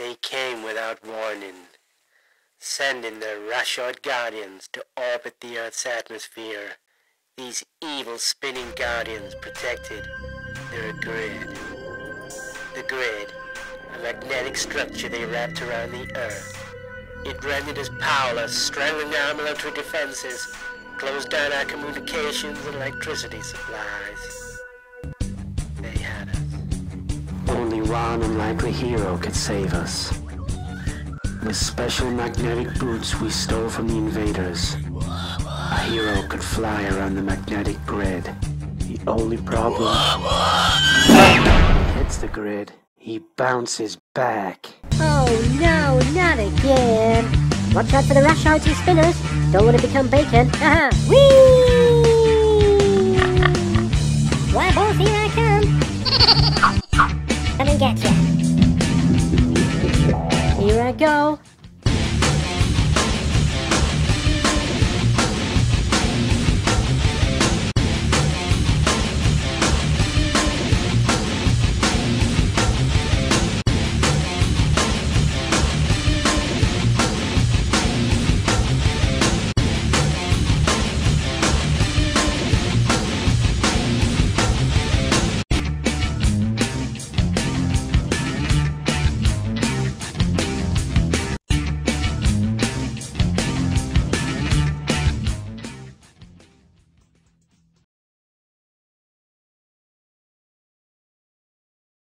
They came without warning, sending their Rashard guardians to orbit the Earth's atmosphere. These evil spinning guardians protected their grid. The grid, a magnetic structure they wrapped around the Earth. It rendered us powerless, strangling our military defenses, closed down our communications and electricity supplies. They had us. Only one unlikely hero could save us. With special magnetic boots we stole from the invaders, a hero could fly around the magnetic grid. The only problem, he hits the grid, he bounces back. Oh no, not again. Watch out for the Rashards and spinners. Don't want to become bacon. Haha. Whee! Why, boss, here I come. Come and get ya. Here I go.